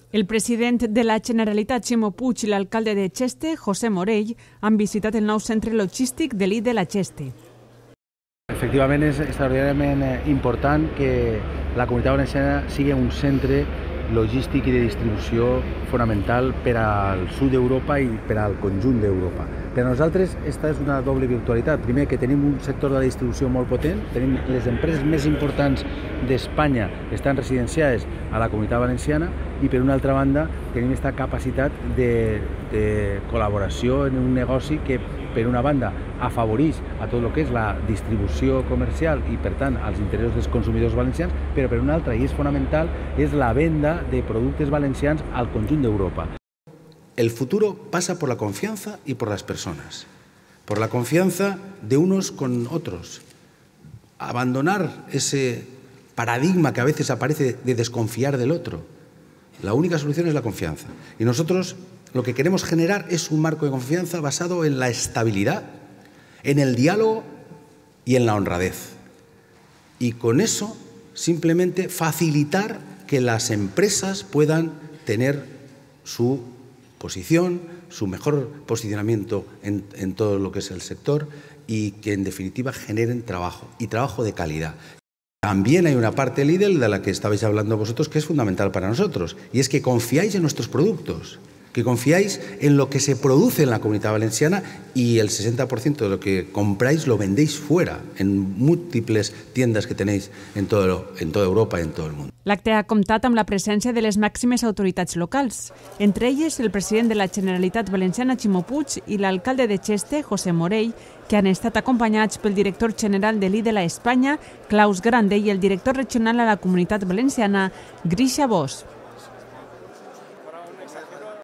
El president de la Generalitat, Ximo Puig, i l'alcalde de Xeste, José Morell, han visitat el nou centre logístic de l'I de la Xeste. Efectivament, és extraordinàriament important que la Comunitat Valenciana sigui un centre logístic i de distribució fonamental per al sud d'Europa i per al conjunt d'Europa. Per a nosaltres, aquesta és una doble virtualitat. Primer, que tenim un sector de la distribució molt potent, tenim les empreses més importants d'Espanya estan residenciades a la Comunitat Valenciana i, per una altra banda, tenim aquesta capacitat de col·laboració en un negoci que, per una banda, afavoreix a tot el que és la distribució comercial i, per tant, als interessos dels consumidors valencians, però per una altra, i és fonamental, és la venda de productes valencians al conjunt d'Europa. El futuro pasa por la confianza y por las personas, por la confianza de unos con otros. Abandonar ese paradigma que a veces aparece de desconfiar del otro. La única solución es la confianza. Y nosotros lo que queremos generar es un marco de confianza basado en la estabilidad, en el diálogo y en la honradez. Y con eso simplemente facilitar que las empresas puedan tener su posición, su mejor posicionamiento en todo lo que es el sector y que en definitiva generen trabajo y trabajo de calidad. También hay una parte Lidl de la que estabais hablando vosotros que es fundamental para nosotros y es que confiáis en nuestros productos, que confiáis en lo que se produce en la Comunitat Valenciana y el 60% de lo que compráis lo vendéis fuera, en múltiples tiendas que tenéis en toda Europa y en todo el mundo. L'acte ha comptat amb la presència de les màximes autoritats locals, entre elles el president de la Generalitat Valenciana, Ximo Puig, i l'alcalde de Xeste, José Morell, que han estat acompanyats pel director general de l'I de la Espanya, Claus Grande, i el director regional a la Comunitat Valenciana, Grisha Bosch.